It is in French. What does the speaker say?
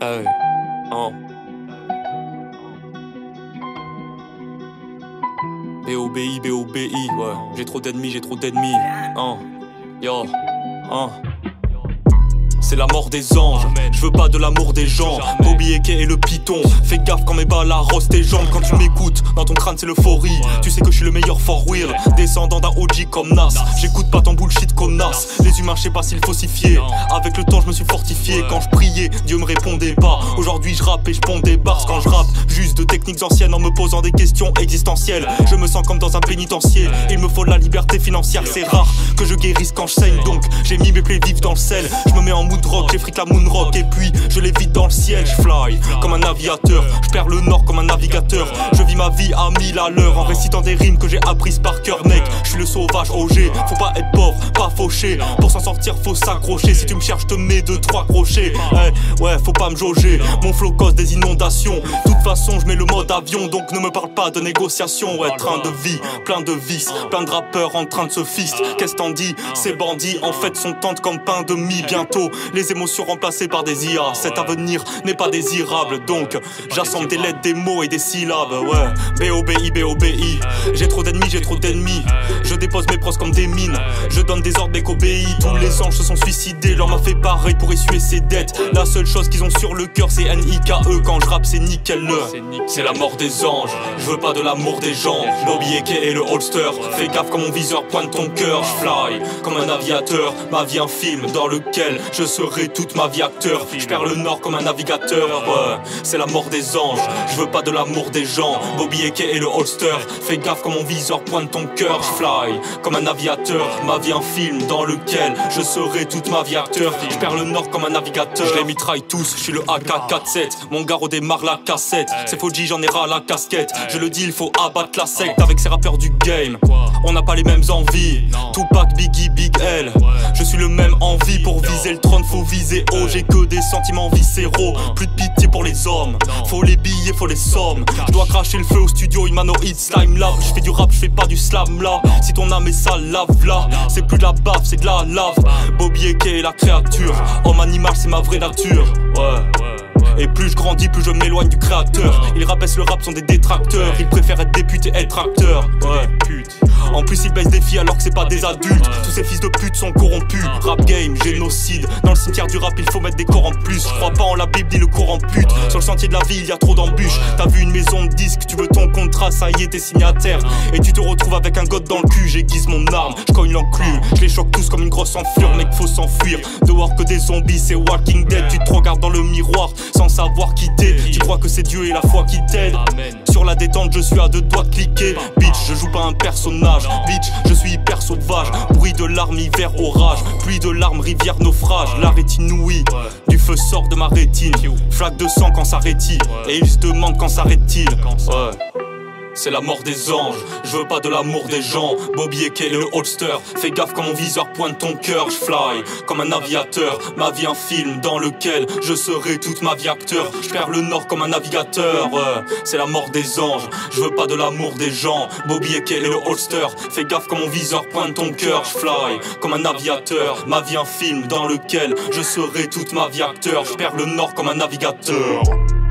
Hey, oh. B.O.B.I, B.O.B.I, ouais. J'ai trop d'ennemis, oh. Yo, oh. C'est la mort des anges, je veux pas de l'amour des gens. Bobby Eke et le python, fais gaffe quand mes balles arrosent tes jambes. Quand tu m'écoutes, dans ton crâne c'est l'euphorie. Tu sais que je suis le meilleur for real, descendant d'un OG comme Nas. J'écoute pas ton bullshit comme Nas. Les humains je sais pas s'ils falsifier. Avec le temps je me suis fortifié. Quand je priais, Dieu me répondait pas. Aujourd'hui je rappe et je ponds des bars quand je rappe. Juste de techniques anciennes en me posant des questions existentielles. Je me sens comme dans un pénitencier. Il me faut de la liberté financière, c'est rare que je guérisse quand je saigne. Donc j'ai mis mes plaies vives dans le sel. Je me mets en mood rock, j'effrite la moon rock et puis je l'évite dans le ciel. Je fly comme un aviateur, je perds le nord comme un navigateur. Je vis ma vie à 1000 à l'heure en récitant des rimes que j'ai apprises par cœur, mec. Je suis le sauvage OG, faut pas être pauvre, pas fauché. Pour s'en sortir faut s'accrocher, si tu me cherches je te mets 2-3 crochets. Ouais, faut pas me jauger, mon flow cause des inondations. De toute façon je mets le mode avion, donc ne me parle pas de négociation. Ouais, train de vie, plein de vices, plein de rappeurs en train de se fist. Qu'est-ce t'en dis, ces bandits en fait sont tendres comme pain de mie. Bientôt les émotions remplacées par des IA. Cet avenir n'est pas désirable, donc j'assemble des lettres, des mots et des syllabes. Ouais, B.O.B.I, B.O.B.I. J'ai trop d'ennemis, je dépose mes pros comme des mines. Je donne des ordres mais qu'obéis. Tous les anges se sont suicidés, leur m'a fait pareil pour essuyer ses dettes. La seule chose qu'ils ont sur le cœur c'est N.I.K.E. Quand je rappe c'est nickel. C'est la mort des anges, je veux pas de l'amour des gens. Bobby Eke et le holster, fais gaffe quand mon viseur pointe ton cœur. Je fly comme un aviateur, ma vie un film dans lequel je serai toute ma vie acteur. Je perds le nord comme un navigateur. Ouais, c'est la mort des anges, je veux pas de l'amour des gens. Bobby Eke et le holster, fais gaffe quand mon viseur pointe ton cœur. Je fly comme un aviateur, ma vie un film dans lequel je serai toute ma vie acteur. Je perds le nord comme un navigateur. Je les mitraille tous, je suis le AK-47. Mon gars redémarre la cassette. C'est faux G, j'en ai ras la casquette. Je le dis, il faut abattre la secte avec ces rappeurs du game. On n'a pas les mêmes envies. Tupac, Biggie, Big L. Je suis le même envie. Pour viser le trône faut viser haut. J'ai que des sentiments viscéraux. Plus de pitié pour les hommes. Faut les billets, faut les sommes. Je dois cracher le feu au studio humanoïde slime love. Je fais du rap, je fais pas du slam là. Si ton âme est sale, lave là. C'est plus de la baffe, c'est de la lave. Bobby Eke est la créature. Homme animal, c'est ma vraie nature. Ouais. Et plus je grandis, plus je m'éloigne du créateur. Ils rabaissent le rap, sont des détracteurs. Ils préfèrent être députés, être acteurs. Ouais, pute. En plus ils baissent des filles alors que c'est pas des adultes. Tous ces fils de pute sont corrompus. Rap game, génocide. Dans le cimetière du rap il faut mettre des corps en plus. Je crois pas en la Bible ni le Coran pute. Sur le sentier de la vie il y a trop d'embûches. T'as vu une maison de disques, tu veux ton contrat, ça y est t'es signataire. Et tu te retrouves avec un god dans le cul. J'aiguise mon arme, je cogne l'enclume. Je les choque tous comme une grosse enflure. Mec faut s'enfuir, dehors que des zombies c'est Walking Dead. Tu te regardes dans le miroir sans savoir qui t'es. Tu crois que c'est Dieu et la foi qui t'aident. Sur la détente je suis à 2 doigts de cliquer. Bitch je joue pas un personnage. Bitch je suis hyper sauvage. Bruit de larmes, hiver, orage. Pluie de larmes, rivière, naufrage. La rétine ouïe, du feu sort de ma rétine. Flaque de sang quand ça rétille. Et ils se demandent quand s'arrête-t-il. Ouais. C'est la mort des anges, je veux pas de l'amour des gens. Bobby Eke et le holster, fais gaffe quand mon viseur pointe ton cœur. Je fly comme un aviateur, ma vie un film dans lequel je serai toute ma vie acteur. Je perds le nord comme un navigateur. C'est la mort des anges, je veux pas de l'amour des gens. Bobby Eke et le holster, fais gaffe quand mon viseur pointe ton cœur. Je fly comme un aviateur, ma vie un film dans lequel je serai toute ma vie acteur. Je perds le nord comme un navigateur.